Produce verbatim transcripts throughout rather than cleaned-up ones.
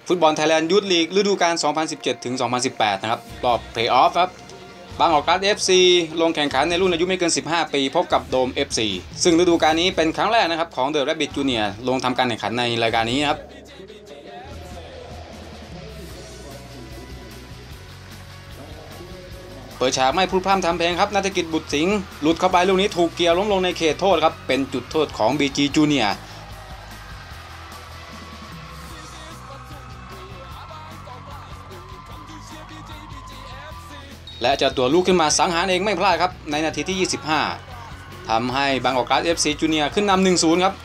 ฟุตบอลไทยแลนด์ยูทลีกฤดูกาล สองพันสิบเจ็ด ถึง สองพันสิบแปด นะครับรอบเพลย์ออฟครับบางกอกกราส เอฟ ซี ลงแข่งขันในรุ่นอายุไม่เกิน สิบห้า ปีพบกับโดม เอฟ ซี ซึ่งฤดูกาลนี้เป็นครั้งแรกนะครับของ The Rabbit Junior ลงทำการแข่งขันในรายการนี้ครับเปิดฉากไม่พูดพร่ำทำเพลงครับณัฐกิจบุตรสิงห์หลุดเข้าไปลูกนี้ถูกเกี่ยวล้มลงในเขตโทษครับเป็นจุดโทษของ บี จี Junior และเจ้าตัวลุกขึ้นมาสังหารเองไม่พลาดครับในนาทีที่ ยี่สิบห้า ทำให้บางกอกกราส เอฟ ซี Junior ขึ้นนำ หนึ่งศูนย์ ครับ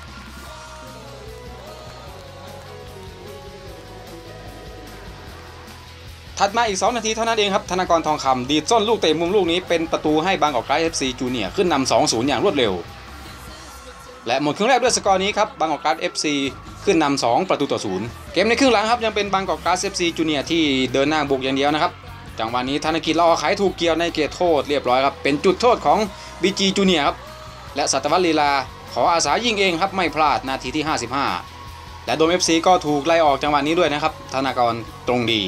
ถัดมาอีกสองนาทีเท่านั้นเองครับธนากรทองคำดีดส้นลูกเตะมุมลูกนี้เป็นประตูให้บางกอกกราส เอฟ ซี Junior ขึ้นนำ สองศูนย์ อย่างรวดเร็วและหมดครึ่งแรกด้วยสกอร์นี้ครับบางกอกกราส เอฟ ซี ขึ้นนำสองประตูต่อศูนย์เกมในครึ่งหลังครับยังเป็นบางกอกกราส เอฟ ซี Junior ที่เดินหน้าบุกอย่างเดียวนะครับจังหวะนี้ธนกิจละออไขถูกเกี่ยวในเขตโทษเรียบร้อยครับเป็นจุดโทษของ บี จี Junior ครับและสัตวัฒน์ลีลาขออาสายิงเองครับไม่พลาดนาทีที่ ห้าสิบห้า และโดม เอฟ ซี ก็ถูกไล่ออกจังหวะนี้ด้วยนะครับธนากรตรงดี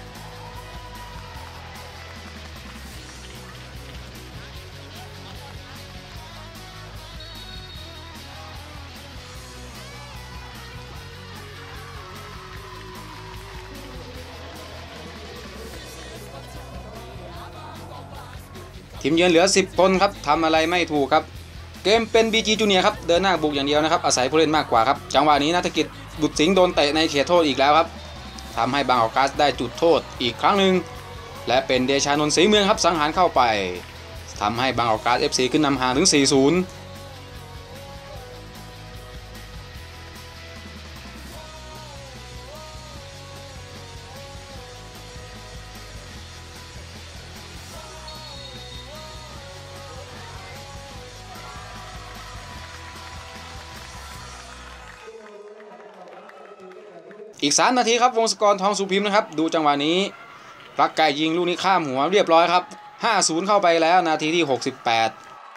ทีมเยือนเหลือสิบคนครับทำอะไรไม่ถูกครับเกมเป็น บี จี Junior ครับเดินหน้าบุกอย่างเดียวนะครับอาศัยผู้เล่นมากกว่าครับจังหวะนี้ณัฐกิจบุตรสิงห์โดนเตะในเขตโทษอีกแล้วครับทำให้บางกอกกราสได้จุดโทษอีกครั้งหนึ่งและเป็นเดชานนท์ศรีเมืองครับสังหารเข้าไปทำให้บางกอกกราส เอฟ ซี ขึ้นนำห่างถึง สี่ศูนย์อีกสามนาทีครับวงศกรทองสุพิมพ์นะครับดูจังหวะนี้รักไก่ยิงลูกนี้ข้ามหัวเรียบร้อยครับ ห้าศูนย์ เข้าไปแล้วนาทีที่หกสิบแปด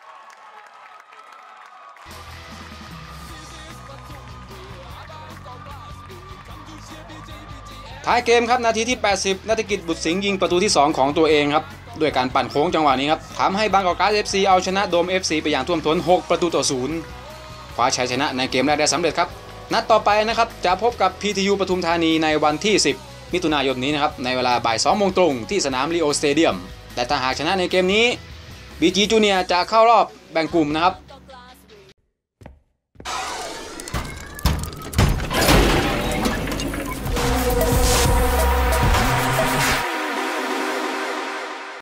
ท้ายเกมครับนาทีที่แปดสิบณัฐกิจบุตรสิงห์ยิงประตูที่สองของตัวเองครับด้วยการปั่นโค้งจังหวะนี้ครับทำให้บางกอกกราส เอฟ ซี เอาชนะโดม เอฟ ซี ไปอย่างท่วมท้นหกประตูต่อศูนย์คว้าชัยชนะในเกมแรกได้สำเร็จครับนัดต่อไปนะครับจะพบกับ พี ที ยู ปทุมธานีในวันที่สิบมิถุนายนนี้นะครับในเวลาบ่ายสองโมงตรงที่สนามลีโอสเตเดียมและถ้าหากชนะในเกมนี้ บี จี Junior จะเข้ารอบแบ่งกลุ่มนะครับ